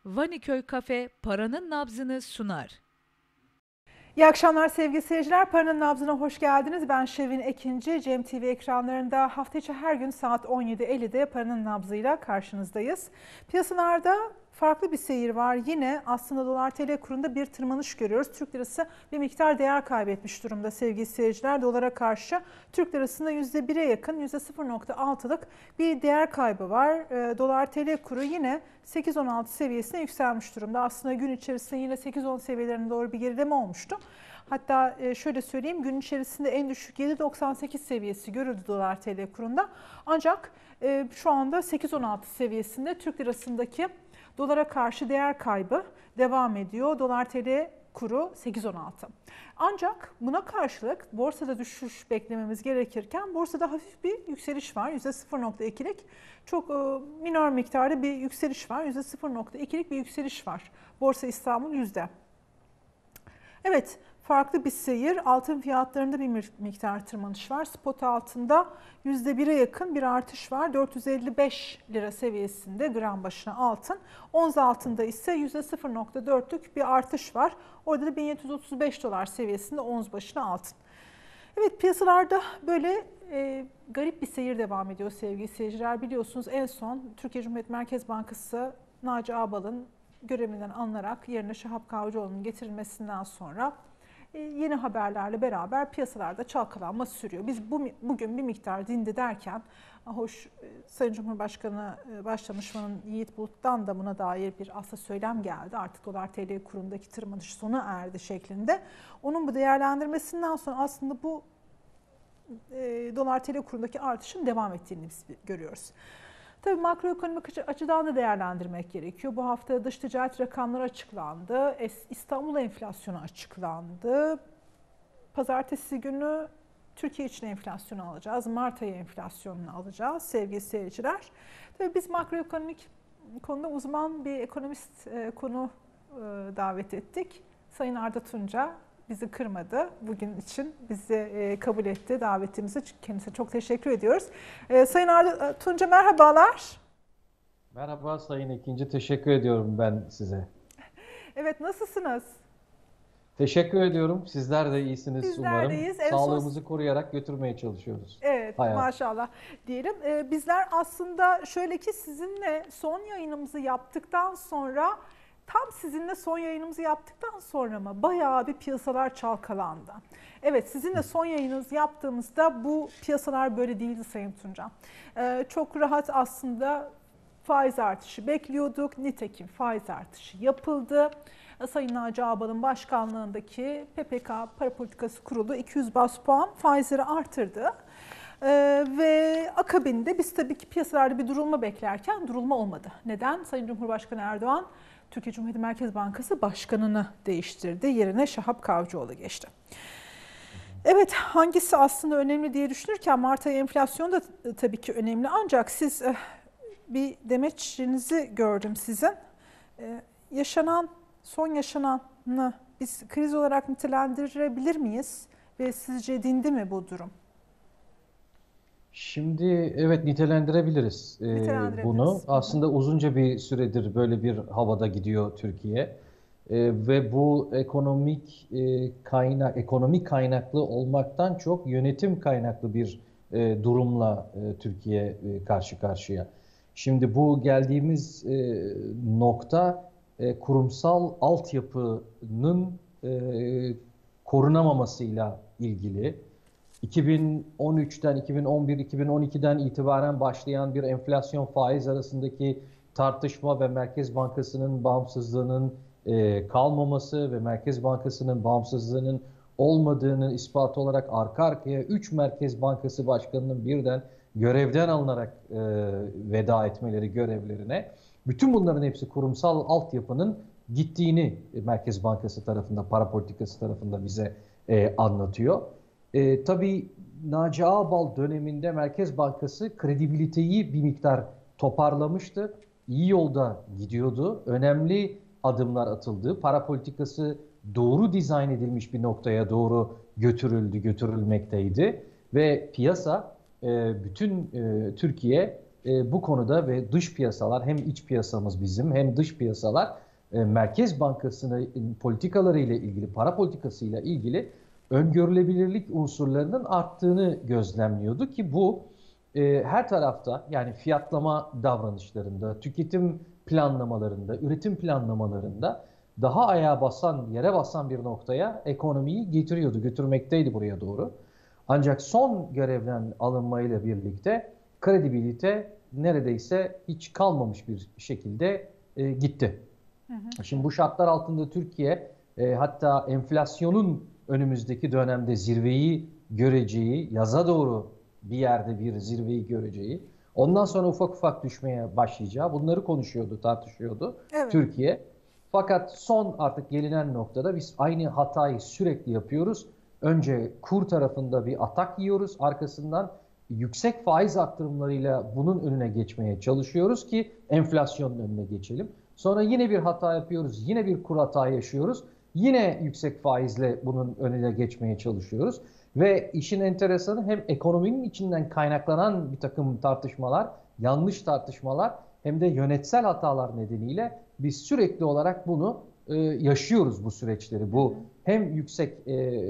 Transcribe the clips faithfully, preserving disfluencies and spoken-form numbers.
Vaniköy Kafe paranın nabzını sunar. İyi akşamlar sevgili seyirciler. Paranın Nabzı'na hoş geldiniz. Ben Şevin Ekinci. Cem T V ekranlarında hafta içi her gün saat on yedi ellide Paranın Nabzı'yla karşınızdayız. Piyasalarda farklı bir seyir var. Yine aslında dolar T L kurunda bir tırmanış görüyoruz. Türk lirası bir miktar değer kaybetmiş durumda sevgili seyirciler. Dolara karşı Türk lirasında yüzde bire yakın, yüzde sıfır nokta altılık bir değer kaybı var. Dolar T L kuru yine sekiz on altı seviyesine yükselmiş durumda. Aslında gün içerisinde yine sekiz on seviyelerine doğru bir gerileme olmuştu. Hatta şöyle söyleyeyim, gün içerisinde en düşük yedi doksan sekiz seviyesi görüldü dolar T L kurunda. Ancak şu anda sekiz on altı seviyesinde Türk lirasındaki dolara karşı değer kaybı devam ediyor. Dolar T L kuru sekiz on altı. Ancak buna karşılık borsada düşüş beklememiz gerekirken borsada hafif bir yükseliş var. yüzde sıfır nokta ikilik çok minor miktarda bir yükseliş var. yüzde sıfır nokta ikilik bir yükseliş var. Borsa İstanbul yüzde. Evet, farklı bir seyir. Altın fiyatlarında bir miktar tırmanış var. Spot altında yüzde bire yakın bir artış var. dört yüz elli beş lira seviyesinde gram başına altın. Ons altında ise yüzde sıfır nokta dörtlük bir artış var. Orada da bin yedi yüz otuz beş dolar seviyesinde ons başına altın. Evet, piyasalarda böyle e, garip bir seyir devam ediyor sevgili seyirciler. Biliyorsunuz en son Türkiye Cumhuriyet Merkez Bankası Naci Ağbal'ın görevinden alınarak yerine Şahap Kavcıoğlu'nun getirilmesinden sonra yeni haberlerle beraber piyasalarda çalkalanma sürüyor. Biz bu, bugün bir miktar dindi derken, hoş Sayın Cumhurbaşkanı Başdanışmanı Yiğit Bulut'tan da buna dair bir aslında söylem geldi. Artık dolar T L kurundaki tırmanış sona erdi şeklinde. Onun bu değerlendirmesinden sonra aslında bu e, dolar T L kurundaki artışın devam ettiğini biz görüyoruz. Tabii makroekonomik açıdan da değerlendirmek gerekiyor. Bu hafta dış ticaret rakamları açıklandı. İstanbul enflasyonu açıklandı. Pazartesi günü Türkiye için enflasyonu alacağız. Mart ayı enflasyonunu alacağız sevgili seyirciler. Tabii biz makroekonomik konuda uzman bir ekonomist konu davet ettik. Sayın Arda Tunca bizi kırmadı. Bugün için bizi kabul etti davetimizi. Kendisine çok teşekkür ediyoruz. Sayın Arda Tunca merhabalar. Merhaba Sayın Ekinci. Teşekkür ediyorum ben size. Evet, nasılsınız? Teşekkür ediyorum. Sizler de iyisiniz Bizler umarım. Deyiz. Sağlığımızı son... koruyarak götürmeye çalışıyoruz. Evet, hayat. Maşallah diyelim. Bizler aslında şöyle ki sizinle son yayınımızı yaptıktan sonra tam sizinle son yayınımızı yaptıktan sonra mı bayağı bir piyasalar çalkalandı. Evet, sizinle son yayınımızı yaptığımızda bu piyasalar böyle değildi Sayın Tunca. Ee, çok rahat aslında faiz artışı bekliyorduk. Nitekim faiz artışı yapıldı. Sayın Naci Ağbal'ın başkanlığındaki P P K Para Politikası Kurulu iki yüz baz puan faizleri artırdı. Ee, ve akabinde biz tabii ki piyasalarda bir durulma beklerken durulma olmadı. Neden? Sayın Cumhurbaşkanı Erdoğan Türkiye Cumhuriyet Merkez Bankası Başkanı'nı değiştirdi. Yerine Şahap Kavcıoğlu geçti. Evet, hangisi aslında önemli diye düşünürken Mart ayı enflasyonu da tabii ki önemli. Ancak siz bir demeçinizi gördüm sizin. Yaşanan, son yaşananı biz kriz olarak nitelendirebilir miyiz? Ve sizce dindi mi bu durum? Şimdi evet nitelendirebiliriz, nitelendirebiliriz. bunu. Aslında uzunca bir süredir böyle bir havada gidiyor Türkiye. Ee, ve bu ekonomik e, kaynak, ekonomik kaynaklı olmaktan çok yönetim kaynaklı bir e, durumla e, Türkiye e, karşı karşıya. Şimdi bu geldiğimiz e, nokta e, kurumsal altyapının e, korunamamasıyla ilgili. iki bin on üçten, iki bin on bir, iki bin on ikiden itibaren başlayan bir enflasyon faiz arasındaki tartışma ve Merkez Bankası'nın bağımsızlığının e, kalmaması ve Merkez Bankası'nın bağımsızlığının olmadığının ispatı olarak arka arkaya üç Merkez Bankası Başkanı'nın birden görevden alınarak e, veda etmeleri görevlerine, bütün bunların hepsi kurumsal altyapının gittiğini Merkez Bankası tarafında, para politikası tarafında bize e, anlatıyor. E, tabii Naci Ağbal döneminde Merkez Bankası kredibiliteyi bir miktar toparlamıştı. İyi yolda gidiyordu. Önemli adımlar atıldı. Para politikası doğru dizayn edilmiş bir noktaya doğru götürüldü, götürülmekteydi. Ve piyasa, e, bütün e, Türkiye e, bu konuda ve dış piyasalar, hem iç piyasamız bizim hem dış piyasalar e, Merkez Bankası'nın politikalarıyla ilgili, para politikasıyla ilgili öngörülebilirlik unsurlarının arttığını gözlemliyordu ki bu e, her tarafta, yani fiyatlama davranışlarında, tüketim planlamalarında, üretim planlamalarında daha ayağa basan, yere basan bir noktaya ekonomiyi getiriyordu, götürmekteydi buraya doğru. Ancak son görevden alınmayla birlikte kredibilite neredeyse hiç kalmamış bir şekilde e, gitti. Hı hı. Şimdi bu şartlar altında Türkiye e, hatta enflasyonun önümüzdeki dönemde zirveyi göreceği, yaza doğru bir yerde bir zirveyi göreceği, ondan sonra ufak ufak düşmeye başlayacağı, bunları konuşuyordu, tartışıyordu evet. Türkiye. Fakat son artık gelinen noktada biz aynı hatayı sürekli yapıyoruz. Önce kur tarafında bir atak yiyoruz, arkasından yüksek faiz arttırımlarıyla bunun önüne geçmeye çalışıyoruz ki enflasyonun önüne geçelim. Sonra yine bir hata yapıyoruz, yine bir kur hata yaşıyoruz. Yine yüksek faizle bunun önüne geçmeye çalışıyoruz. Ve işin enteresanı hem ekonominin içinden kaynaklanan bir takım tartışmalar, yanlış tartışmalar hem de yönetsel hatalar nedeniyle biz sürekli olarak bunu e, yaşıyoruz bu süreçleri. Bu hem yüksek e,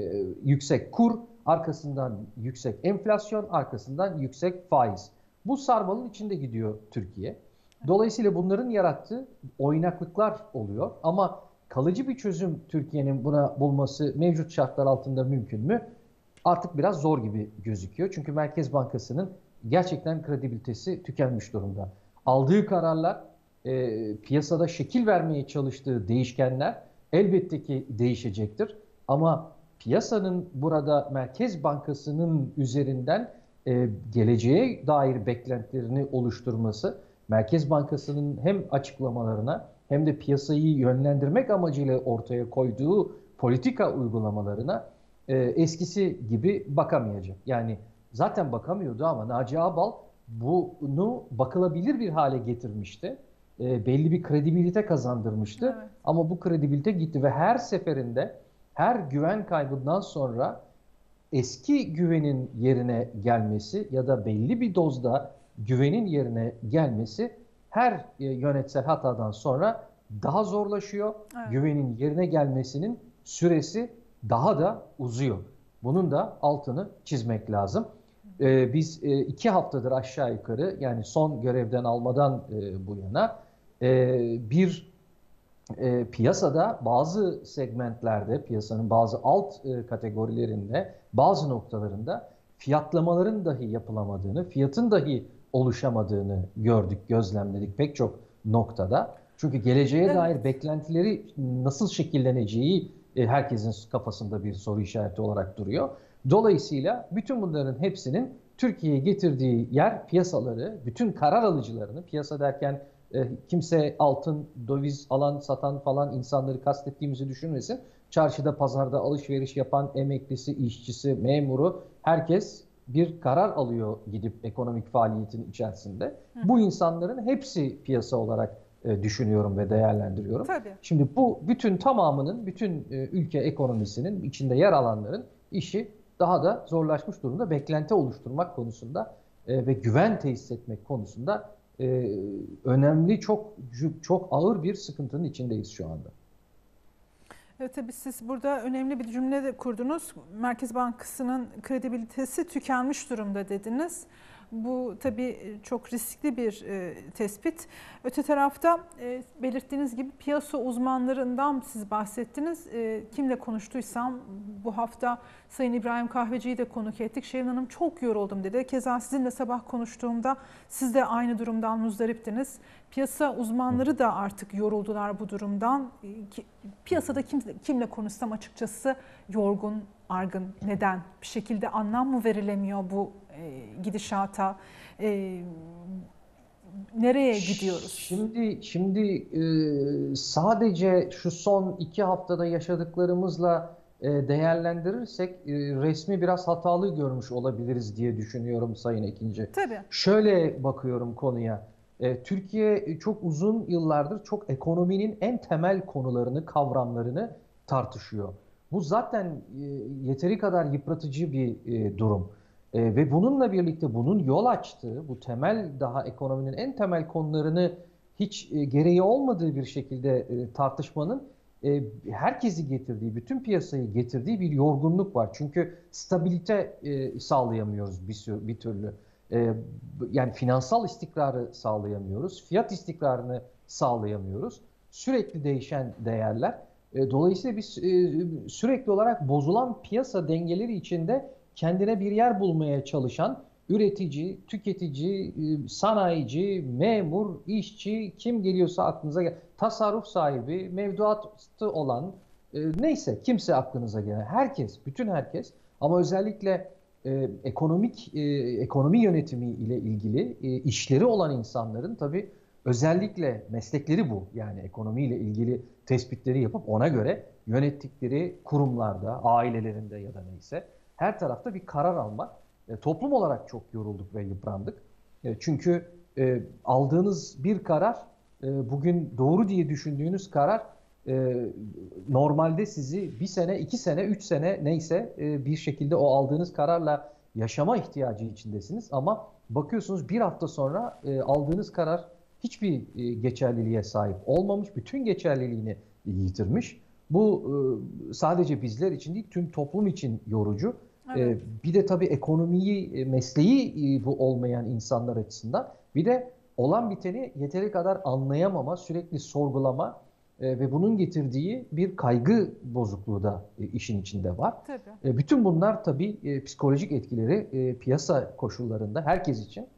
yüksek kur, arkasından yüksek enflasyon, arkasından yüksek faiz. Bu sarmalın içinde gidiyor Türkiye. Dolayısıyla bunların yarattığı oynaklıklar oluyor ama kalıcı bir çözüm Türkiye'nin buna bulması mevcut şartlar altında mümkün mü? Artık biraz zor gibi gözüküyor. Çünkü Merkez Bankası'nın gerçekten kredibilitesi tükenmiş durumda. Aldığı kararlar, e, piyasada şekil vermeye çalıştığı değişkenler elbette ki değişecektir. Ama piyasanın burada Merkez Bankası'nın üzerinden e, geleceğe dair beklentilerini oluşturması, Merkez Bankası'nın hem açıklamalarına hem de piyasayı yönlendirmek amacıyla ortaya koyduğu politika uygulamalarına e, eskisi gibi bakamayacak. Yani zaten bakamıyordu ama Naci Ağbal bunu bakılabilir bir hale getirmişti. E, belli bir kredibilite kazandırmıştı. Evet. Ama bu kredibilite gitti ve her seferinde her güven kaybından sonra eski güvenin yerine gelmesi ya da belli bir dozda güvenin yerine gelmesi her e, yönetsel hatadan sonra daha zorlaşıyor. Evet. Güvenin yerine gelmesinin süresi daha da uzuyor. Bunun da altını çizmek lazım. Ee, biz e, iki haftadır aşağı yukarı, yani son görevden almadan e, bu yana e, bir e, piyasada bazı segmentlerde, piyasanın bazı alt e, kategorilerinde, bazı noktalarında fiyatlamaların dahi yapılamadığını, fiyatın dahi oluşamadığını gördük, gözlemledik pek çok noktada. Çünkü geleceğe evet. dair beklentileri nasıl şekilleneceği e, herkesin kafasında bir soru işareti olarak duruyor. Dolayısıyla bütün bunların hepsinin Türkiye'ye getirdiği yer piyasaları, bütün karar alıcılarını, piyasa derken e, kimse altın, döviz alan, satan falan insanları kastettiğimizi düşünmesin. Çarşıda, pazarda alışveriş yapan emeklisi, işçisi, memuru, herkes bir karar alıyor gidip ekonomik faaliyetin içerisinde. Hı. Bu insanların hepsi piyasa olarak e, düşünüyorum ve değerlendiriyorum. Tabii. Şimdi bu bütün tamamının, bütün e, ülke ekonomisinin içinde yer alanların işi daha da zorlaşmış durumda. Beklenti oluşturmak konusunda e, ve güven tesis etmek konusunda e, önemli, çok çok ağır bir sıkıntının içindeyiz şu anda. Evet, tabii siz burada önemli bir cümle de kurdunuz. Merkez Bankası'nın kredibilitesi tükenmiş durumda dediniz. Bu tabii çok riskli bir e, tespit. Öte tarafta e, belirttiğiniz gibi piyasa uzmanlarından siz bahsettiniz. E, kimle konuştuysam bu hafta Sayın İbrahim Kahveci'yi de konuk ettik. Şevin Hanım çok yoruldum dedi. Keza sizinle sabah konuştuğumda siz de aynı durumdan muzdariptiniz. Piyasa uzmanları da artık yoruldular bu durumdan. Piyasada kim, kimle konuşsam açıkçası yorgun, argın. Neden? Bir şekilde anlam mı verilemiyor bu e, gidişata? E, nereye gidiyoruz? Şimdi şimdi e, sadece şu son iki haftada yaşadıklarımızla e, değerlendirirsek e, resmi biraz hatalı görmüş olabiliriz diye düşünüyorum Sayın Ekinci. Tabii. Şöyle bakıyorum konuya. E, Türkiye çok uzun yıllardır çok ekonominin en temel konularını, kavramlarını tartışıyor. Bu zaten e, yeteri kadar yıpratıcı bir e, durum. E, ve bununla birlikte bunun yol açtığı, bu temel daha ekonominin en temel konularını hiç e, gereği olmadığı bir şekilde e, tartışmanın e, herkesi getirdiği, bütün piyasayı getirdiği bir yorgunluk var. Çünkü stabilite e, sağlayamıyoruz bir, bir türlü. E, yani finansal istikrarı sağlayamıyoruz, fiyat istikrarını sağlayamıyoruz. Sürekli değişen değerler. E, dolayısıyla biz e, sürekli olarak bozulan piyasa dengeleri içinde kendine bir yer bulmaya çalışan üretici, tüketici, e, sanayici, memur, işçi, kim geliyorsa aklınıza gel, tasarruf sahibi, mevduatı olan, e, neyse kimse aklınıza gelen, herkes, bütün herkes, ama özellikle e, ekonomik e, ekonomi yönetimi ile ilgili e, işleri olan insanların tabii özellikle meslekleri bu. Yani ekonomiyle ilgili tespitleri yapıp ona göre yönettikleri kurumlarda, ailelerinde ya da neyse her tarafta bir karar almak. E, toplum olarak çok yorulduk ve yıprandık. E, çünkü e, aldığınız bir karar, e, bugün doğru diye düşündüğünüz karar e, normalde sizi bir sene, iki sene, üç sene neyse e, bir şekilde o aldığınız kararla yaşama ihtiyacı içindesiniz. Ama bakıyorsunuz bir hafta sonra e, aldığınız karar hiçbir e, geçerliliğe sahip olmamış, bütün geçerliliğini yitirmiş. Bu e, sadece bizler için değil, tüm toplum için yorucu. Evet. E, bir de tabii ekonomiyi, e, mesleği e, bu olmayan insanlar açısından bir de olan biteni yeteri kadar anlayamama, sürekli sorgulama e, ve bunun getirdiği bir kaygı bozukluğu da e, işin içinde var. Tabii. E, bütün bunlar tabii e, psikolojik etkileri e, piyasa koşullarında herkes için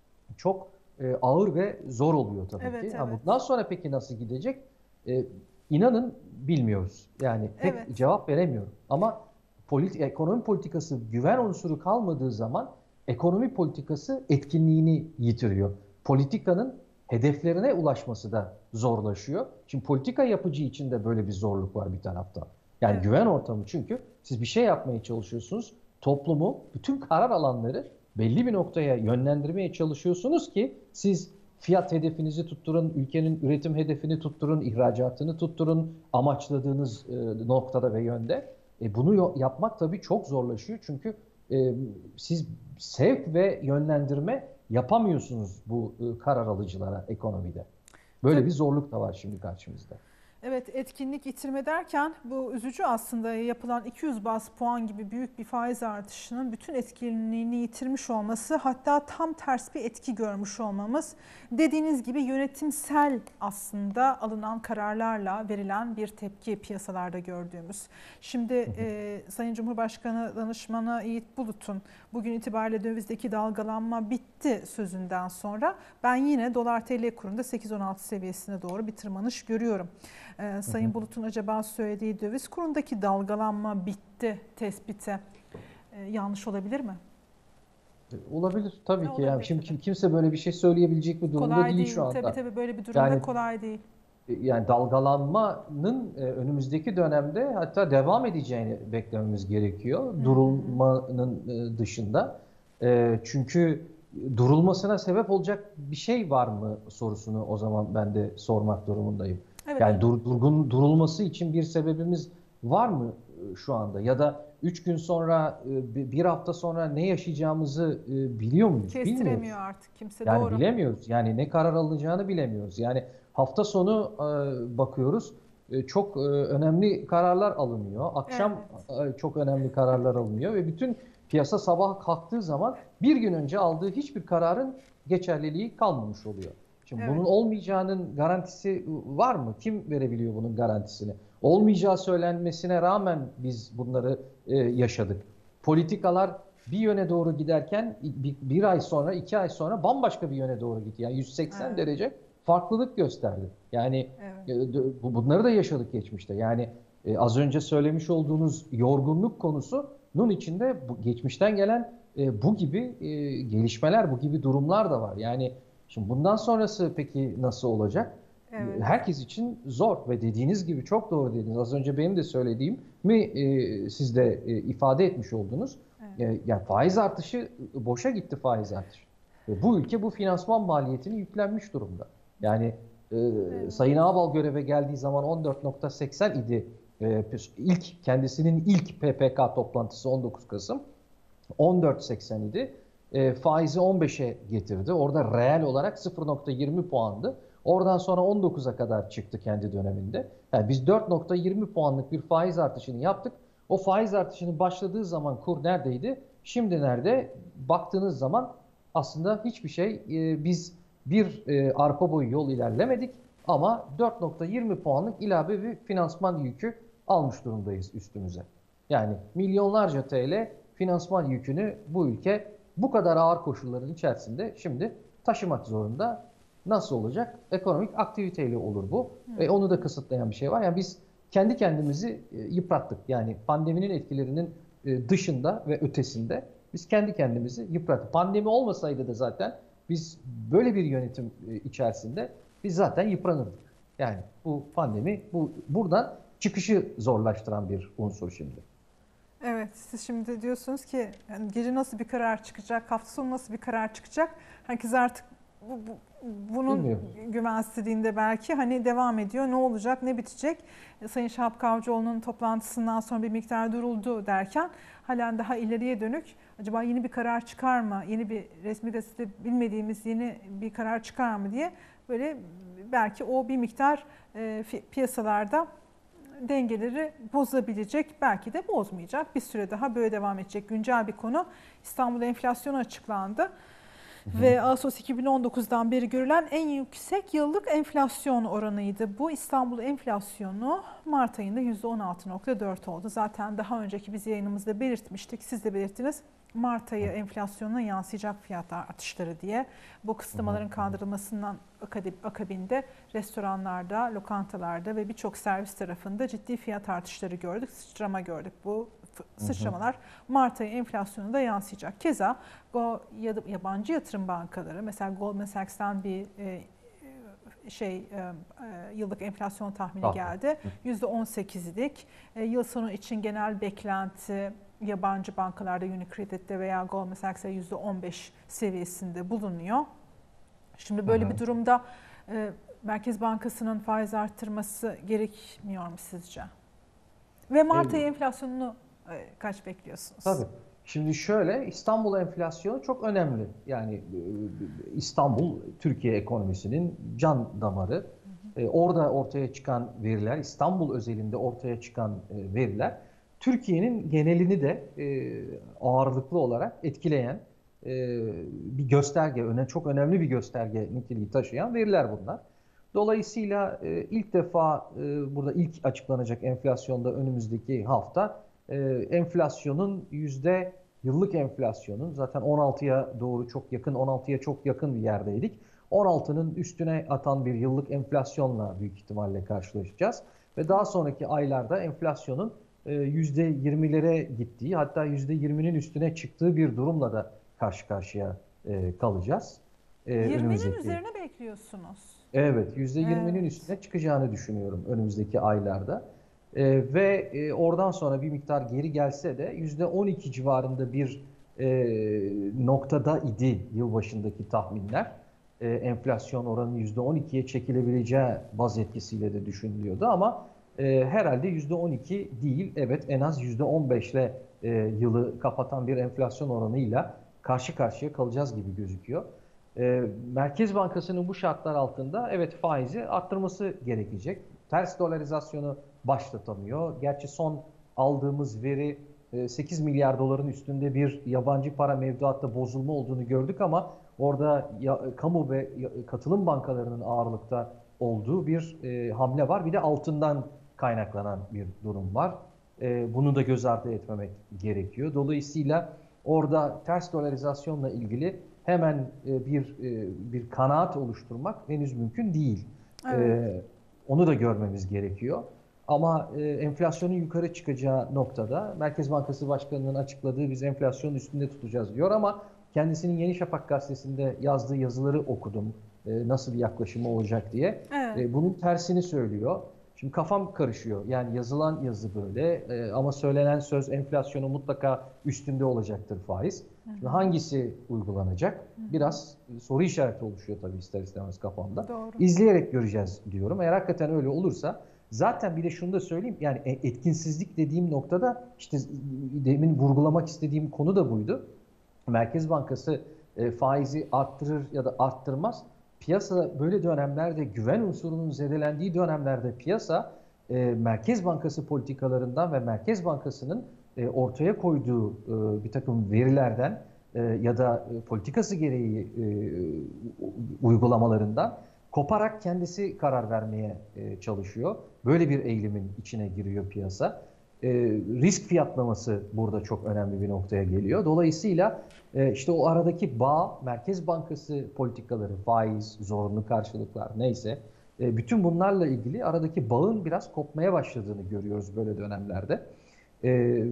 çok e, ağır ve zor oluyor tabii evet, ki. Evet. Ha, bundan sonra peki nasıl gidecek? E, inanın bilmiyoruz. Yani pek evet. cevap veremiyorum. Ama politi ekonomi politikası güven unsuru kalmadığı zaman ekonomi politikası etkinliğini yitiriyor. Politikanın hedeflerine ulaşması da zorlaşıyor. Şimdi politika yapıcı için de böyle bir zorluk var bir tarafta. Yani evet. güven ortamı, çünkü siz bir şey yapmaya çalışıyorsunuz. Toplumu, bütün karar alanları belli bir noktaya yönlendirmeye çalışıyorsunuz ki siz fiyat hedefinizi tutturun, ülkenin üretim hedefini tutturun, ihracatını tutturun amaçladığınız e, noktada ve yönde. E, bunu yapmak tabii çok zorlaşıyor, çünkü e, siz sevk ve yönlendirme yapamıyorsunuz bu e, karar alıcılara ekonomide. Böyle tabii. bir zorluk da var şimdi karşımızda. Evet, etkinlik yitirme derken bu üzücü aslında. Yapılan iki yüz baz puan gibi büyük bir faiz artışının bütün etkinliğini yitirmiş olması, hatta tam ters bir etki görmüş olmamız, dediğiniz gibi yönetimsel aslında alınan kararlarla verilen bir tepki piyasalarda gördüğümüz. Şimdi e, Sayın Cumhurbaşkanı Danışmanı Yiğit Bulut'un bugün itibariyle dövizdeki dalgalanma bitti sözünden sonra ben yine dolar T L kurunda sekiz on altı seviyesine doğru bir tırmanış görüyorum. Ee, Sayın Bulut'un acaba söylediği döviz kurundaki dalgalanma bitti tespiti ee, yanlış olabilir mi? Olabilir tabii ne ki. olabilir, Yani şimdi tabii. kimse böyle bir şey söyleyebilecek bir durumda kolay değil, değil şu anda. Tabii tabii böyle bir durumda yani, kolay değil. Yani dalgalanmanın e, önümüzdeki dönemde hatta devam edeceğini beklememiz gerekiyor. Hmm. Durulmanın e, dışında. E, çünkü durulmasına sebep olacak bir şey var mı sorusunu o zaman ben de sormak durumundayım. Evet, yani dur, durgun durulması için bir sebebimiz var mı şu anda? Ya da üç gün sonra, bir hafta sonra ne yaşayacağımızı biliyor muyuz? Kestiremiyor Bilmiyoruz. artık kimse, yani doğru. bilemiyoruz. Yani ne karar alınacağını bilemiyoruz. Yani hafta sonu bakıyoruz çok önemli kararlar alınıyor. Akşam evet. çok önemli kararlar alınıyor ve bütün piyasa sabah kalktığı zaman bir gün önce aldığı hiçbir kararın geçerliliği kalmamış oluyor. Şimdi evet. bunun olmayacağının garantisi var mı? Kim verebiliyor bunun garantisini? Olmayacağı söylenmesine rağmen biz bunları e, yaşadık. Politikalar bir yöne doğru giderken bir, bir ay sonra, iki ay sonra bambaşka bir yöne doğru gitti. Yani yüz seksen evet. derece farklılık gösterdi. Yani evet. e, bunları da yaşadık geçmişte. Yani e, az önce söylemiş olduğunuz yorgunluk konusunun içinde bu, geçmişten gelen e, bu gibi e, gelişmeler, bu gibi durumlar da var. Yani şimdi bundan sonrası peki nasıl olacak? Evet. Herkes için zor ve dediğiniz gibi çok doğru dediniz. Az önce benim de söylediğimi e, siz de e, ifade etmiş oldunuz. Evet. E, yani faiz artışı, boşa gitti faiz artışı. E, bu ülke bu finansman maliyetini yüklenmiş durumda. Yani e, evet. Sayın Ağbal göreve geldiği zaman on dört nokta seksen idi. E, ilk kendisinin ilk P P K toplantısı on dokuz Kasım. on dört seksen idi. E, faizi on beşe getirdi. Orada reel olarak sıfır nokta yirmi puandı. Oradan sonra on dokuza kadar çıktı kendi döneminde. Yani biz dört nokta yirmi puanlık bir faiz artışını yaptık. O faiz artışının başladığı zaman kur neredeydi? Şimdi nerede? Baktığınız zaman aslında hiçbir şey, e, biz bir e, arpa boyu yol ilerlemedik ama dört nokta yirmi puanlık ilave bir finansman yükü almış durumdayız üstümüze. Yani milyonlarca T L finansman yükünü bu ülke bu kadar ağır koşulların içerisinde şimdi taşımak zorunda. Nasıl olacak? Ekonomik aktiviteyle olur bu. Hmm. Ve onu da kısıtlayan bir şey var. Yani biz kendi kendimizi e, yıprattık. Yani pandeminin etkilerinin e, dışında ve ötesinde biz kendi kendimizi yıprattık. Pandemi olmasaydı da zaten biz böyle bir yönetim e, içerisinde biz zaten yıpranırdık. Yani bu pandemi bu buradan çıkışı zorlaştıran bir unsur şimdi. Evet, siz şimdi diyorsunuz ki yani gece nasıl bir karar çıkacak, hafta sonu nasıl bir karar çıkacak? Herkes artık bu, bu, bunun Bilmiyorum. güvensizliğinde belki hani devam ediyor. Ne olacak, ne bitecek? Sayın Şahap Kavcıoğlu'nun toplantısından sonra bir miktar duruldu derken halen daha ileriye dönük acaba yeni bir karar çıkar mı? Yeni bir resmi gazete bilmediğimiz yeni bir karar çıkar mı diye böyle belki o bir miktar e, piyasalarda dengeleri bozabilecek, belki de bozmayacak. Bir süre daha böyle devam edecek. Güncel bir konu. İstanbul enflasyonu açıklandı. Hı hı. Ve Ağustos iki bin on dokuzdan beri görülen en yüksek yıllık enflasyon oranıydı. Bu İstanbul enflasyonu Mart ayında yüzde on altı nokta dört oldu. Zaten daha önceki biz yayınımızda belirtmiştik. Siz de belirttiniz. Mart ayı enflasyonuna yansıyacak fiyat artışları diye. Bu kısıtlamaların kaldırılmasından akabinde restoranlarda, lokantalarda ve birçok servis tarafında ciddi fiyat artışları gördük. Sıçrama gördük. Bu sıçramalar Mart ayı enflasyonunda yansıyacak. Keza yabancı yatırım bankaları, mesela Goldman Sachs'tan bir şey yıllık enflasyon tahmini geldi. yüzde on sekizlik. Yıl sonu için genel beklenti yabancı bankalarda Unicredit'te veya Goldman Sachs'ta yüzde on beş seviyesinde bulunuyor. Şimdi böyle hı hı. bir durumda e, Merkez Bankası'nın faiz arttırması gerekmiyor mu sizce? Ve Mart ayı evet. enflasyonunu e, kaç bekliyorsunuz? Tabii. Şimdi şöyle, İstanbul enflasyonu çok önemli. Yani İstanbul Türkiye ekonomisinin can damarı. Hı hı. E, orada ortaya çıkan veriler, İstanbul özelinde ortaya çıkan e, veriler Türkiye'nin genelini de e, ağırlıklı olarak etkileyen e, bir gösterge, öne çok önemli bir gösterge niteliği taşıyan veriler bunlar. Dolayısıyla e, ilk defa e, burada ilk açıklanacak enflasyonda önümüzdeki hafta e, enflasyonun yüzde yıllık enflasyonun zaten on altıya doğru çok yakın, on altıya çok yakın bir yerdeydik. on altının üstüne atan bir yıllık enflasyonla büyük ihtimalle karşılaşacağız ve daha sonraki aylarda enflasyonun yüzde yirmilere gittiği, hatta yüzde yirminin üstüne çıktığı bir durumla da karşı karşıya kalacağız. yirminin üzerine bekliyorsunuz. Evet, yüzde yirminin evet. üstüne çıkacağını düşünüyorum önümüzdeki aylarda. Ve oradan sonra bir miktar geri gelse de yüzde on iki civarında bir noktada idi yılbaşındaki tahminler. Enflasyon oranı yüzde on ikiye çekilebileceği baz etkisiyle de düşünülüyordu ama E, herhalde yüzde on iki değil, evet en az yüzde on beşle e, yılı kapatan bir enflasyon oranıyla karşı karşıya kalacağız gibi gözüküyor. E, Merkez Bankası'nın bu şartlar altında evet faizi arttırması gerekecek. Ters dolarizasyonu başlatamıyor. Gerçi son aldığımız veri e, sekiz milyar doların üstünde bir yabancı para mevduatta bozulma olduğunu gördük ama orada ya, kamu ve ya, katılım bankalarının ağırlıkta olduğu bir e, hamle var. Bir de altından kaynaklanan bir durum var. E, bunu da göz ardı etmemek gerekiyor. Dolayısıyla orada ters dolarizasyonla ilgili hemen e, bir e, bir kanaat oluşturmak henüz mümkün değil. Evet. E, onu da görmemiz gerekiyor. Ama e, enflasyonun yukarı çıkacağı noktada Merkez Bankası Başkanı'nın açıkladığı biz enflasyonun üstünde tutacağız diyor ama kendisinin Yeni Şafak gazetesinde yazdığı yazıları okudum. E, nasıl bir yaklaşımı olacak diye. Evet. E, bunun tersini söylüyor. Şimdi kafam karışıyor. Yani yazılan yazı böyle e, ama söylenen söz enflasyonun mutlaka üstünde olacaktır faiz. Şimdi hangisi uygulanacak? Biraz soru işareti oluşuyor tabii ister istemez kafamda. Doğru. İzleyerek göreceğiz diyorum. Eğer hakikaten öyle olursa Zaten bir de şunu da söyleyeyim, yani etkinsizlik dediğim noktada işte demin vurgulamak istediğim konu da buydu. Merkez Bankası e, faizi arttırır ya da arttırmaz. Piyasa böyle dönemlerde, güven unsurunun zedelendiği dönemlerde piyasa e, Merkez Bankası politikalarından ve Merkez Bankası'nın e, ortaya koyduğu e, bir takım verilerden e, ya da e, politikası gereği e, uygulamalarından koparak kendisi karar vermeye e, çalışıyor. Böyle bir eğilimin içine giriyor piyasa. E, risk fiyatlaması burada çok önemli bir noktaya geliyor. Dolayısıyla e, işte o aradaki bağ, Merkez Bankası politikaları, faiz, zorunlu karşılıklar neyse, e, bütün bunlarla ilgili aradaki bağın biraz kopmaya başladığını görüyoruz böyle dönemlerde. E,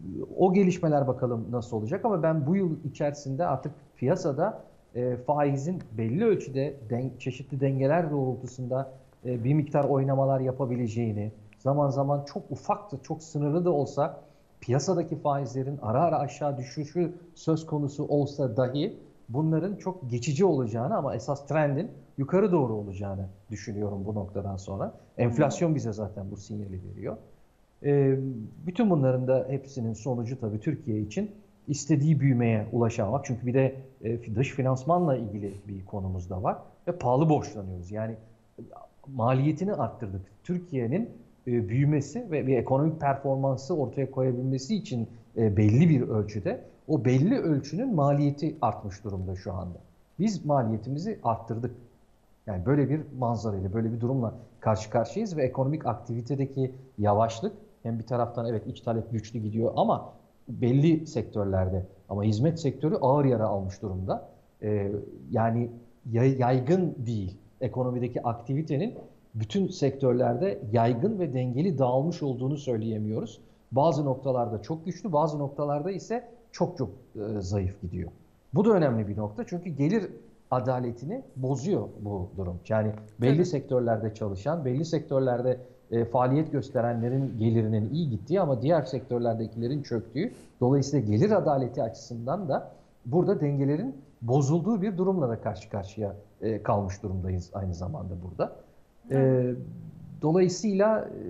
o gelişmeler bakalım nasıl olacak, ama ben bu yıl içerisinde artık piyasada e, faizin belli ölçüde den, çeşitli dengeler doğrultusunda e, bir miktar oynamalar yapabileceğini, zaman zaman çok ufak da çok sınırlı da olsa piyasadaki faizlerin ara ara aşağı düşüşü söz konusu olsa dahi bunların çok geçici olacağını, ama esas trendin yukarı doğru olacağını düşünüyorum bu noktadan sonra. Enflasyon bize zaten bu sinyali veriyor. E, bütün bunların da hepsinin sonucu tabii Türkiye için istediği büyümeye ulaşamamak. Çünkü bir de e, dış finansmanla ilgili bir konumuz da var ve pahalı borçlanıyoruz. Yani maliyetini arttırdık. Türkiye'nin e, büyümesi ve bir ekonomik performansı ortaya koyabilmesi için e, belli bir ölçüde o belli ölçünün maliyeti artmış durumda şu anda. Biz maliyetimizi arttırdık. Yani böyle bir manzarayla, böyle bir durumla karşı karşıyayız ve ekonomik aktivitedeki yavaşlık, hem bir taraftan evet iç talep güçlü gidiyor ama belli sektörlerde, ama hizmet sektörü ağır yara almış durumda. Ee, yani yaygın değil. Ekonomideki aktivitenin bütün sektörlerde yaygın ve dengeli dağılmış olduğunu söyleyemiyoruz. Bazı noktalarda çok güçlü, bazı noktalarda ise çok çok e, zayıf gidiyor. Bu da önemli bir nokta, çünkü gelir adaletini bozuyor bu durum. Yani belli Tabii. sektörlerde çalışan, belli sektörlerde e, faaliyet gösterenlerin gelirinin iyi gittiği ama diğer sektörlerdekilerin çöktüğü, dolayısıyla gelir adaleti açısından da burada dengelerin bozulduğu bir durumla da karşı karşıya e, kalmış durumdayız aynı zamanda burada. E, dolayısıyla e,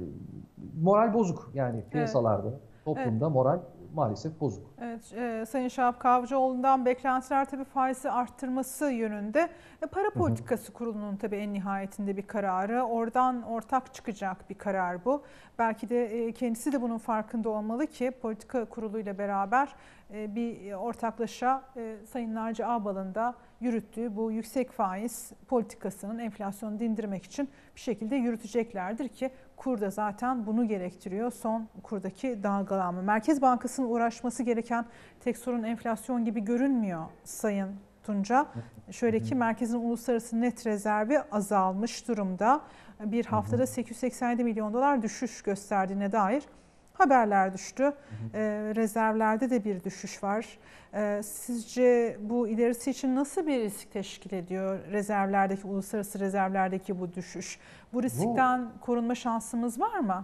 moral bozuk, yani piyasalarda, evet. Toplumda evet. Moral maalesef bozuk. Evet, e, Sayın Şahap Kavcıoğlu'ndan beklentiler tabii faizi arttırması yönünde. E, Para Politikası Kurulu'nun tabii en nihayetinde bir kararı. Oradan ortak çıkacak bir karar bu. Belki de e, kendisi de bunun farkında olmalı ki politika kurulu ile beraber e, bir ortaklaşa e, Sayın Naci Ağbal'ın da yürüttüğü bu yüksek faiz politikasının enflasyonu dindirmek için bir şekilde yürüteceklerdir ki kur da zaten bunu gerektiriyor. Son kurdaki dalgalanma. Merkez Bankası'nın uğraşması gereken tek sorun enflasyon gibi görünmüyor Sayın Tunca. Şöyle ki merkezin uluslararası net rezervi azalmış durumda. Bir haftada sekiz yüz seksen yedi milyon dolar düşüş gösterdiğine dair haberler düştü. Ee, rezervlerde de bir düşüş var. Ee, sizce bu ilerisi için nasıl bir risk teşkil ediyor rezervlerdeki, uluslararası rezervlerdeki bu düşüş? Bu riskten bu, korunma şansımız var mı?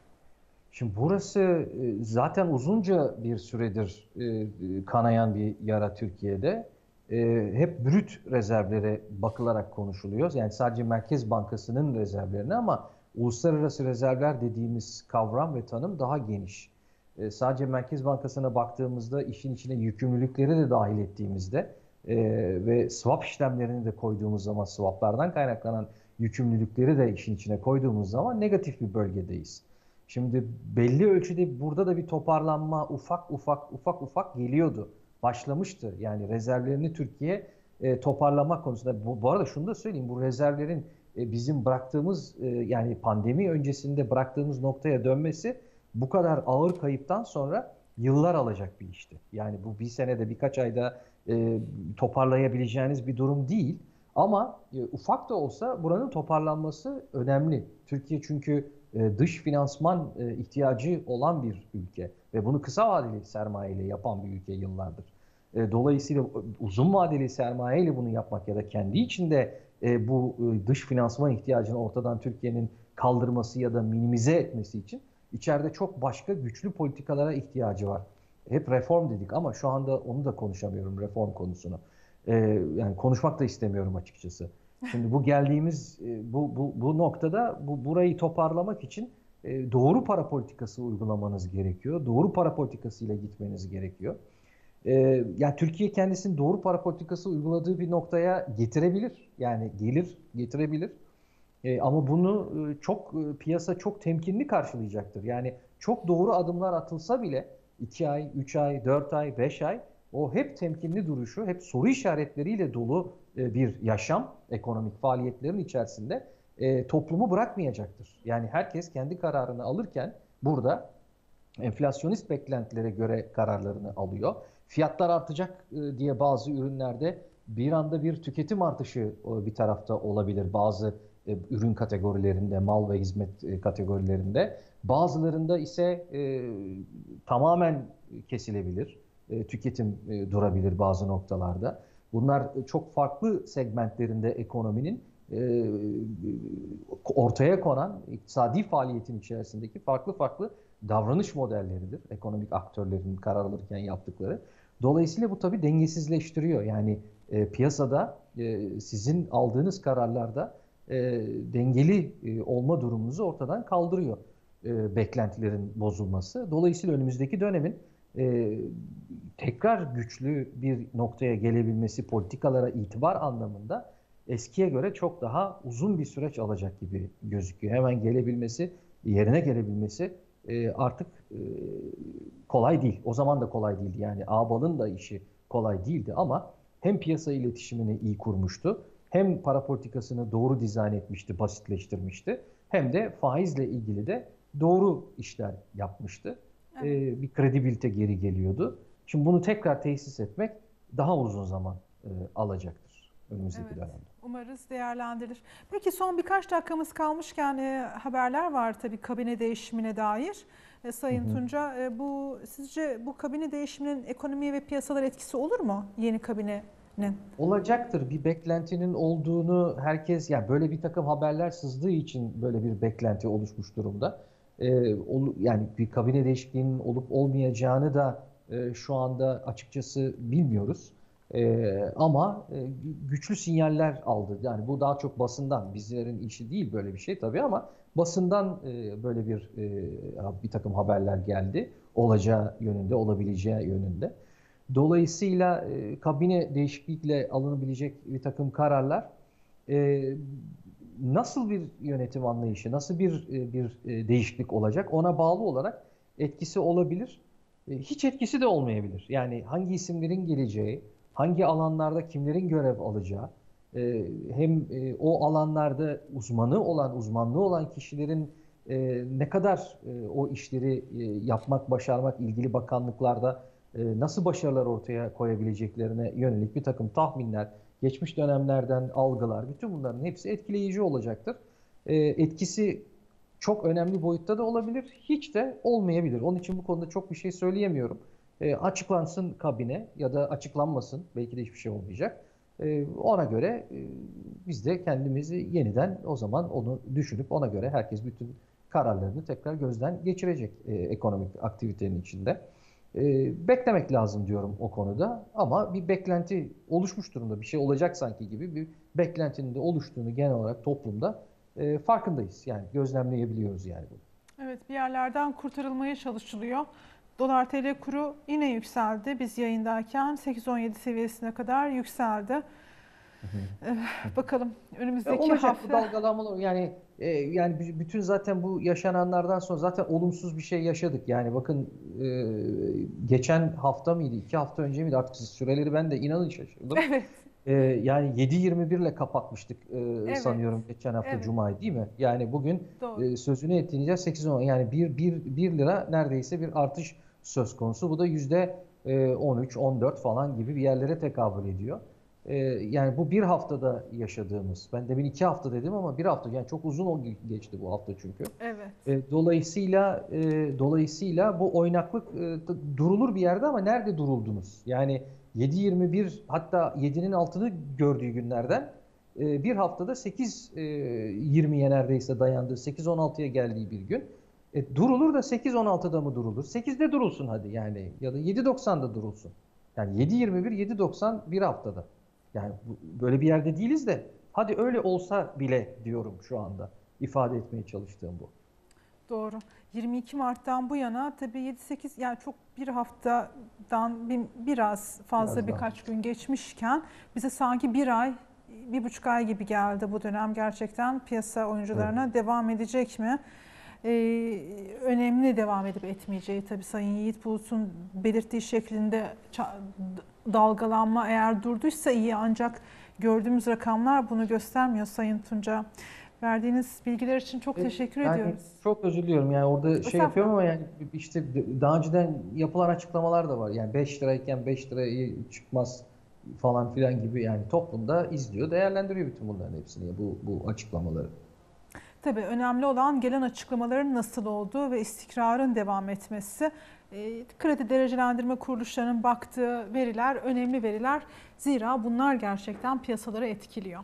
Şimdi burası zaten uzunca bir süredir kanayan bir yara Türkiye'de. Hep brüt rezervlere bakılarak konuşuluyor. Yani sadece Merkez Bankası'nın rezervlerine, ama uluslararası rezervler dediğimiz kavram ve tanım daha geniş. E, sadece Merkez Bankası'na baktığımızda, işin içine yükümlülükleri de dahil ettiğimizde e, ve swap işlemlerini de koyduğumuz zaman, swaplardan kaynaklanan yükümlülükleri de işin içine koyduğumuz zaman negatif bir bölgedeyiz. Şimdi belli ölçüde burada da bir toparlanma ufak ufak ufak ufak geliyordu. Başlamıştı. Yani rezervlerini Türkiye e, toparlamak konusunda. Bu, bu arada şunu da söyleyeyim, bu rezervlerin bizim bıraktığımız, yani pandemi öncesinde bıraktığımız noktaya dönmesi bu kadar ağır kayıptan sonra yıllar alacak bir işti. Yani bu bir senede, birkaç ayda e, toparlayabileceğiniz bir durum değil. Ama e, ufak da olsa buranın toparlanması önemli. Türkiye çünkü e, dış finansman e, ihtiyacı olan bir ülke ve bunu kısa vadeli sermayeyle yapan bir ülke yıllardır. E, dolayısıyla uzun vadeli sermayeyle bunu yapmak ya da kendi içinde E, bu e, dış finansman ihtiyacını ortadan Türkiye'nin kaldırması ya da minimize etmesi için içeride çok başka güçlü politikalara ihtiyacı var. Hep reform dedik ama şu anda onu da konuşamıyorum, reform konusunu. E, yani konuşmak da istemiyorum açıkçası. Şimdi bu geldiğimiz e, bu, bu, bu noktada bu burayı toparlamak için e, doğru para politikası uygulamanız gerekiyor. Doğru para politikasıyla gitmeniz gerekiyor. E, yani Türkiye kendisini doğru para politikası uyguladığı bir noktaya getirebilir. Yani gelir, getirebilir. E, ama bunu e, çok e, piyasa çok temkinli karşılayacaktır. Yani çok doğru adımlar atılsa bile iki ay, üç ay, dört ay, beş ay o hep temkinli duruşu, hep soru işaretleriyle dolu e, bir yaşam ekonomik faaliyetlerin içerisinde e, toplumu bırakmayacaktır. Yani herkes kendi kararını alırken burada enflasyonist beklentilere göre kararlarını alıyor. Fiyatlar artacak e, diye bazı ürünlerde bir anda bir tüketim artışı e, bir tarafta olabilir. Bazı e, ürün kategorilerinde, mal ve hizmet e, kategorilerinde. Bazılarında ise e, tamamen kesilebilir. E, tüketim e, durabilir bazı noktalarda. Bunlar e, çok farklı segmentlerinde ekonominin e, ortaya konan iktisadi faaliyetin içerisindeki farklı farklı davranış modelleridir. Ekonomik aktörlerin karar alırken yaptıkları. Dolayısıyla bu tabii dengesizleştiriyor. Yani e, piyasada e, sizin aldığınız kararlarda e, dengeli e, olma durumunuzu ortadan kaldırıyor. E, beklentilerin bozulması. Dolayısıyla önümüzdeki dönemin e, tekrar güçlü bir noktaya gelebilmesi politikalara itibar anlamında eskiye göre çok daha uzun bir süreç alacak gibi gözüküyor. Hemen gelebilmesi, yerine gelebilmesi e, artık e, kolay değil. O zaman da kolay değildi. Yani Ağbal'ın da işi kolay değildi ama hem piyasa iletişimini iyi kurmuştu, hem para politikasını doğru dizayn etmişti, basitleştirmişti, hem de faizle ilgili de doğru işler yapmıştı. Evet. E, bir kredibilite geri geliyordu. Şimdi bunu tekrar tesis etmek daha uzun zaman e, alacaktır önümüzdeki evet, dönemde. Umarız değerlendirilir. Peki son birkaç dakikamız kalmışken e, haberler var tabii kabine değişimine dair. E, Sayın hı hı. Tunca, e, bu sizce bu kabine değişiminin ekonomiye ve piyasalara etkisi olur mu yeni kabinenin? Olacaktır. Bir beklentinin olduğunu herkes, yani böyle bir takım haberler sızdığı için böyle bir beklenti oluşmuş durumda. E, yani bir kabine değişikliğinin olup olmayacağını da e, şu anda açıkçası bilmiyoruz. Ee, ama e, güçlü sinyaller aldı. Yani bu daha çok basından, bizlerin işi değil böyle bir şey tabii ama basından e, böyle bir e, bir takım haberler geldi. Olacağı yönünde, olabileceği yönünde. Dolayısıyla e, kabine değişiklikle alınabilecek bir takım kararlar e, nasıl bir yönetim anlayışı, nasıl bir e, bir e, değişiklik olacak ona bağlı olarak etkisi olabilir. E, hiç etkisi de olmayabilir. Yani hangi isimlerin geleceği, hangi alanlarda kimlerin görev alacağı, e, hem e, o alanlarda uzmanı olan, uzmanlığı olan kişilerin e, ne kadar e, o işleri e, yapmak, başarmak, ilgili bakanlıklarda e, nasıl başarılar ortaya koyabileceklerine yönelik bir takım tahminler, geçmiş dönemlerden algılar, bütün bunların hepsi etkileyici olacaktır. E, etkisi çok önemli boyutta da olabilir, hiç de olmayabilir. Onun için bu konuda çok bir şey söyleyemiyorum. E, açıklansın kabine ya da açıklanmasın, belki de hiçbir şey olmayacak. E, ona göre e, biz de kendimizi yeniden o zaman onu düşünüp ona göre herkes bütün kararlarını tekrar gözden geçirecek e, ekonomik aktivitenin içinde. E, beklemek lazım diyorum o konuda ama bir beklenti oluşmuş durumda, bir şey olacak sanki gibi bir beklentinin de oluştuğunu genel olarak toplumda e, farkındayız. Yani gözlemleyebiliyoruz yani bunu. Evet, bir yerlerden kurtarılmaya çalışılıyor. Dolar T L kuru yine yükseldi. Biz yayındayken sekiz on yedi seviyesine kadar yükseldi. Hı hı. Ee, bakalım önümüzdeki olacak hafta. Bu dalgalanmalar yani e, yani bütün zaten bu yaşananlardan sonra zaten olumsuz bir şey yaşadık. Yani bakın e, geçen hafta mıydı, iki hafta önce miydi, artık süreleri ben de inanın şaşırdım. Evet. E, yani yedi yirmi bir ile kapatmıştık e, evet. sanıyorum geçen hafta evet. Cuma'yı, değil mi? Yani bugün e, sözünü ettiğince sekiz on, yani bir bir lira neredeyse bir artış söz konusu. Bu da yüzde on üç on dört falan gibi bir yerlere tekabül ediyor. Ee, yani bu bir haftada yaşadığımız, ben demin iki hafta dedim ama bir hafta, yani çok uzun geçti bu hafta çünkü. Evet. Ee, dolayısıyla e, dolayısıyla bu oynaklık e, durulur bir yerde ama nerede duruldunuz? Yani yedi yirmi bir, hatta yedinin altını gördüğü günlerden e, bir haftada sekiz yirmiye neredeyse dayandığı, sekiz on altıya geldiği bir gün. E, durulur da sekiz on altıda mı durulur? sekizde durulsun hadi yani, ya da yedi doksanda durulsun. Yani yedi yirmi bir, yedi doksan bir haftada. Yani böyle bir yerde değiliz de Hadi öyle olsa bile diyorum şu anda. İfade etmeye çalıştığım bu. Doğru. yirmi iki Mart'tan bu yana tabii yedi sekiz, yani çok bir haftadan bir, biraz fazla Biraz daha. birkaç gün geçmişken bize sanki bir ay, bir buçuk ay gibi geldi bu dönem. Gerçekten piyasa oyuncularına Evet. devam edecek mi? Ee, önemli devam edip etmeyeceği tabii Sayın Yiğit Bulut'un belirttiği şeklinde dalgalanma eğer durduysa iyi, ancak gördüğümüz rakamlar bunu göstermiyor Sayın Tunca. Verdiğiniz bilgiler için çok teşekkür yani ediyoruz. Çok özür diliyorum. Yani orada şey yapıyorum ama yani işte daha önceden yapılan açıklamalar da var. Yani beş lirayken beş lirayı çıkmaz falan filan gibi, yani toplumda izliyor, değerlendiriyor bütün bunların hepsini, bu bu açıklamaları. Tabii önemli olan gelen açıklamaların nasıl olduğu ve istikrarın devam etmesi. E, kredi derecelendirme kuruluşlarının baktığı veriler önemli veriler. Zira bunlar gerçekten piyasaları etkiliyor.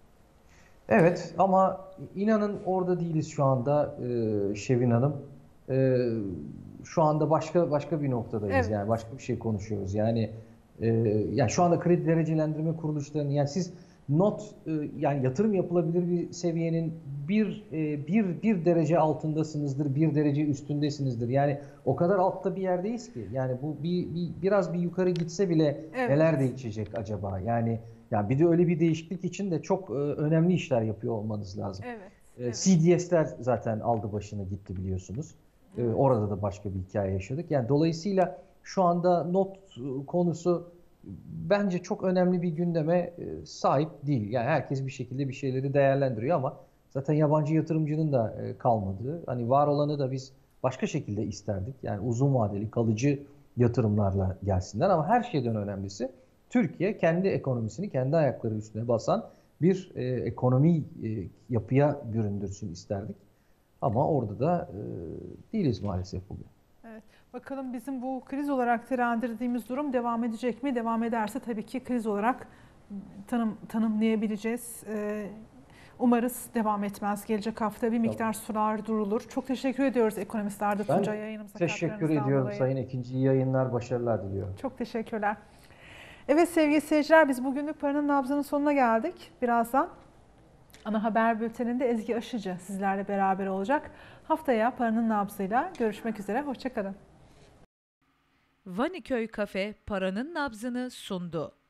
Evet ama inanın orada değiliz şu anda e, Şevin Hanım. E, şu anda başka başka bir noktadayız, Evet. yani başka bir şey konuşuyoruz. Yani e, yani şu anda kredi derecelendirme kuruluşlarının, yani siz not e, yani yatırım yapılabilir bir seviyenin bir e, bir bir derece altındasınızdır, bir derece üstündesinizdir. Yani o kadar altta bir yerdeyiz ki. Yani bu bir, bir biraz bir yukarı gitse bile Evet. neler değişecek acaba? Yani ya bir de öyle bir değişiklik için de çok e, önemli işler yapıyor olmanız lazım. Evet. E, evet. C D S'ler zaten aldı başını gitti biliyorsunuz. E, Evet. orada da başka bir hikaye yaşadık. Yani dolayısıyla şu anda not e, konusu bence çok önemli bir gündeme e, sahip değil. Yani herkes bir şekilde bir şeyleri değerlendiriyor ama zaten yabancı yatırımcının da e, kalmadığı, hani var olanı da biz başka şekilde isterdik. Yani uzun vadeli kalıcı yatırımlarla gelsinler ama her şeyden önemlisi Türkiye kendi ekonomisini kendi ayakları üstüne basan bir e, ekonomi e, yapıya büründürsün isterdik. Ama orada da e, değiliz maalesef bugün. Evet. Bakalım bizim bu kriz olarak telendirdiğimiz durum devam edecek mi? Devam ederse tabii ki kriz olarak tanım, tanımlayabileceğiz. Ee, umarız devam etmez. Gelecek hafta bir miktar sular durulur. Çok teşekkür ediyoruz ekonomist Arda Ben Tunca yayınımıza teşekkür katkılarınızdan ediyorum dolayı. Sayın Ekinci. İyi yayınlar, başarılar diliyorum. Çok teşekkürler. Evet sevgili seyirciler, biz bugünlük Paranın Nabzı'nın sonuna geldik. Birazdan ana haber bülteninde Ezgi Aşıcı sizlerle beraber olacak. Haftaya Paranın Nabzı'yla görüşmek üzere. Hoşça kalın. Vaniköy Kafe paranın nabzını sundu.